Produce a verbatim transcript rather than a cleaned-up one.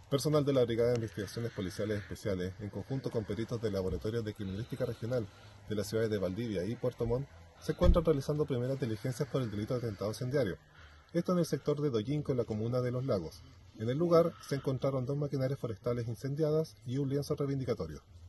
Personal de la Brigada de Investigaciones Policiales Especiales, en conjunto con peritos del Laboratorio de Criminalística Regional de las ciudades de Valdivia y Puerto Montt, se encuentran realizando primeras diligencias por el delito de atentado incendiario. Esto en el sector de Doyinco, en la comuna de Los Lagos. En el lugar se encontraron dos maquinarias forestales incendiadas y un lienzo reivindicatorio.